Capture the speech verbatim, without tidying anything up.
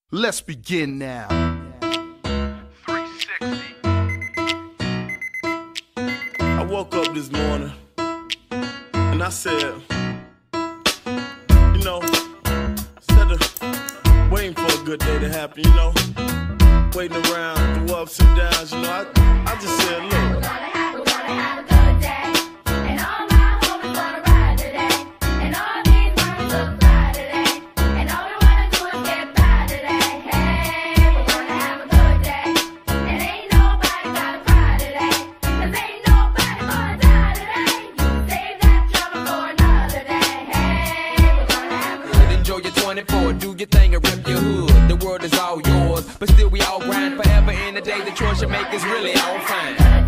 Let's begin now. three sixty. I woke up this morning and I said, you know, instead of waiting for a good day to happen, you know, waiting around through ups and downs, you know, I, I just said, look. We're gonna have, we're gonna have a good day. And all my homies gonna ride today. And all these homies look fly today. And all we wanna do is get by today. Hey, we're gonna have a good day. And ain't nobody gotta cry today. Cause ain't nobody gonna die today. You save that trouble for another day. Hey, we're gonna have a good day. Enjoy your twenty-four, do your thing and rep your hood. The world is all yours, but still we all grind forever in the day. The choice you make is really all fine.